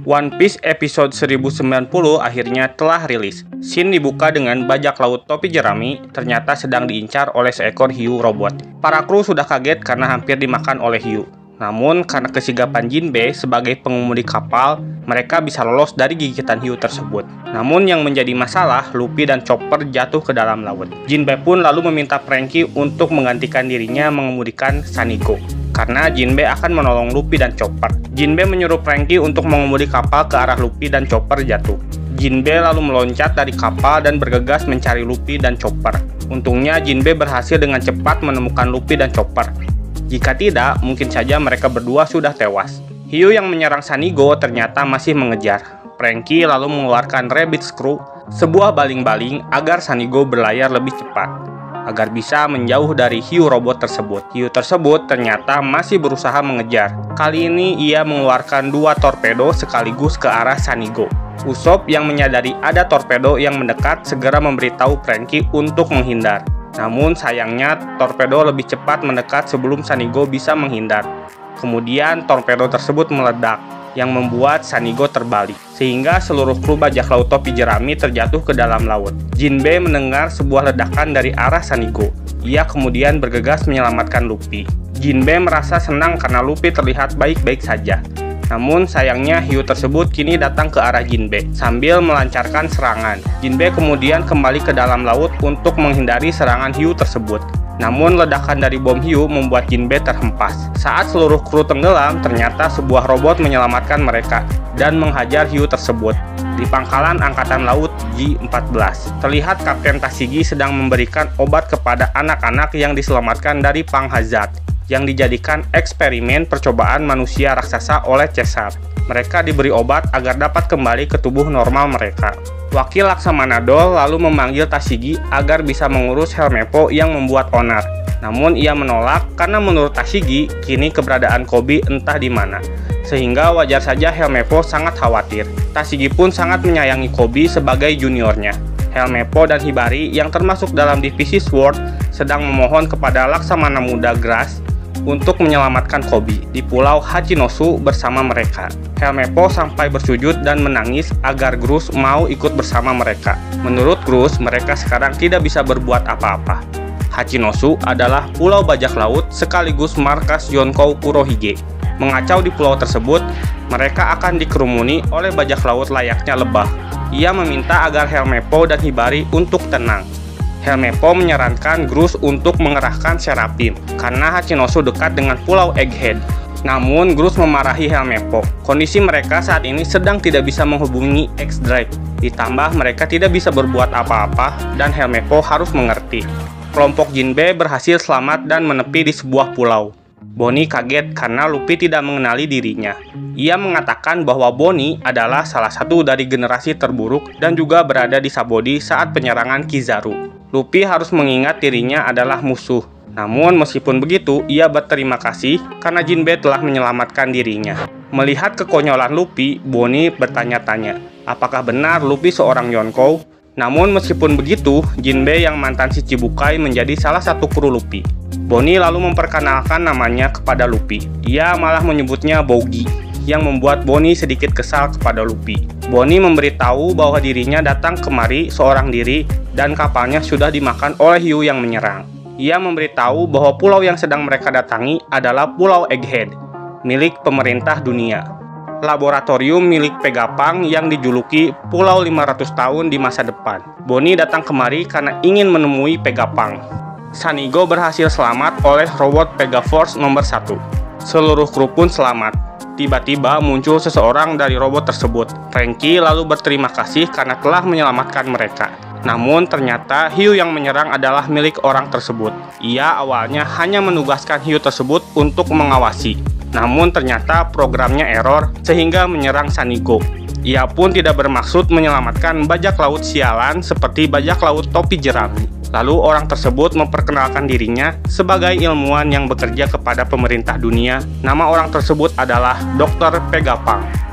One Piece episode 1090 akhirnya telah rilis. Scene dibuka dengan bajak laut topi jerami ternyata sedang diincar oleh seekor hiu robot. Para kru sudah kaget karena hampir dimakan oleh hiu. Namun karena kesigapan Jinbe sebagai pengemudi kapal, mereka bisa lolos dari gigitan hiu tersebut. Namun yang menjadi masalah, Luffy dan Chopper jatuh ke dalam laut. Jinbe pun lalu meminta Franky untuk menggantikan dirinya mengemudikan Sunny Go, karena Jinbe akan menolong Luffy dan Chopper. Jinbe menyuruh Franky untuk mengemudi kapal ke arah Luffy dan Chopper jatuh. Jinbe lalu meloncat dari kapal dan bergegas mencari Luffy dan Chopper. Untungnya Jinbe berhasil dengan cepat menemukan Luffy dan Chopper. Jika tidak, mungkin saja mereka berdua sudah tewas. Hiu yang menyerang Sunny Go ternyata masih mengejar. Franky lalu mengeluarkan Rabbit Screw, sebuah baling-baling agar Sunny Go berlayar lebih cepat, agar bisa menjauh dari hiu robot tersebut. Hiu tersebut ternyata masih berusaha mengejar. Kali ini ia mengeluarkan 2 torpedo sekaligus ke arah Sunny Go. Usopp yang menyadari ada torpedo yang mendekat segera memberitahu Franky untuk menghindar. Namun sayangnya torpedo lebih cepat mendekat sebelum Sunny Go bisa menghindar. Kemudian torpedo tersebut meledak yang membuat Sunny Go terbalik, sehingga seluruh kru bajak laut topi jerami terjatuh ke dalam laut. Jinbe mendengar sebuah ledakan dari arah Sunny Go. Ia kemudian bergegas menyelamatkan Luffy. Jinbe merasa senang karena Luffy terlihat baik-baik saja. Namun sayangnya hiu tersebut kini datang ke arah Jinbe sambil melancarkan serangan. Jinbe kemudian kembali ke dalam laut untuk menghindari serangan hiu tersebut. Namun ledakan dari bom hiu membuat Jinbe terhempas. Saat seluruh kru tenggelam, ternyata sebuah robot menyelamatkan mereka dan menghajar hiu tersebut. Di pangkalan Angkatan Laut G14, terlihat Kapten Tashigi sedang memberikan obat kepada anak-anak yang diselamatkan dari Panghazard, yang dijadikan eksperimen percobaan manusia raksasa oleh Caesar. Mereka diberi obat agar dapat kembali ke tubuh normal mereka. Wakil Laksamana Doll lalu memanggil Tashigi agar bisa mengurus Helmeppo yang membuat onar. Namun ia menolak karena menurut Tashigi kini keberadaan Koby entah di mana. Sehingga wajar saja Helmeppo sangat khawatir. Tashigi pun sangat menyayangi Koby sebagai juniornya. Helmeppo dan Hibari yang termasuk dalam divisi Sword sedang memohon kepada Laksamana Muda Grass untuk menyelamatkan Koby di Pulau Hachinosu bersama mereka. Helmeppo sampai bersujud dan menangis agar Groose mau ikut bersama mereka. Menurut Groose, mereka sekarang tidak bisa berbuat apa-apa. Hachinosu adalah pulau bajak laut sekaligus markas Yonkou Kurohige. Mengacau di pulau tersebut, mereka akan dikerumuni oleh bajak laut layaknya lebah. Ia meminta agar Helmeppo dan Hibari untuk tenang. Helmeppo menyarankan Groose untuk mengerahkan Serapin karena Hachinosu dekat dengan Pulau Egghead. Namun Groose memarahi Helmeppo. Kondisi mereka saat ini sedang tidak bisa menghubungi X-Drake. Ditambah mereka tidak bisa berbuat apa-apa dan Helmeppo harus mengerti. Kelompok Jinbe berhasil selamat dan menepi di sebuah pulau. Bonnie kaget karena Luffy tidak mengenali dirinya. Ia mengatakan bahwa Bonnie adalah salah satu dari generasi terburuk dan juga berada di Sabaody saat penyerangan Kizaru. Luffy harus mengingat dirinya adalah musuh. Namun meskipun begitu, ia berterima kasih karena Jinbe telah menyelamatkan dirinya. Melihat kekonyolan Luffy, Bonnie bertanya-tanya, apakah benar Luffy seorang Yonkou? Namun meskipun begitu, Jinbe yang mantan Shichibukai menjadi salah satu kru Luffy. Bonnie lalu memperkenalkan namanya kepada Luffy. Ia malah menyebutnya Bougie, yang membuat Bonnie sedikit kesal kepada Luffy. Bonnie memberitahu bahwa dirinya datang kemari seorang diri dan kapalnya sudah dimakan oleh hiu yang menyerang. Ia memberitahu bahwa pulau yang sedang mereka datangi adalah Pulau Egghead, milik pemerintah dunia. Laboratorium milik Vegapunk yang dijuluki Pulau 500 tahun di masa depan. Bonnie datang kemari karena ingin menemui Vegapunk. Sunny Go berhasil selamat oleh robot Vegaforce nomor 1. Seluruh kru pun selamat. Tiba-tiba muncul seseorang dari robot tersebut. Franky lalu berterima kasih karena telah menyelamatkan mereka. Namun ternyata hiu yang menyerang adalah milik orang tersebut. Ia awalnya hanya menugaskan hiu tersebut untuk mengawasi. Namun ternyata programnya error sehingga menyerang Sunny Go. Ia pun tidak bermaksud menyelamatkan bajak laut sialan seperti bajak laut topi jerami. Lalu orang tersebut memperkenalkan dirinya sebagai ilmuwan yang bekerja kepada pemerintah dunia. Nama orang tersebut adalah Dr. Vegapunk.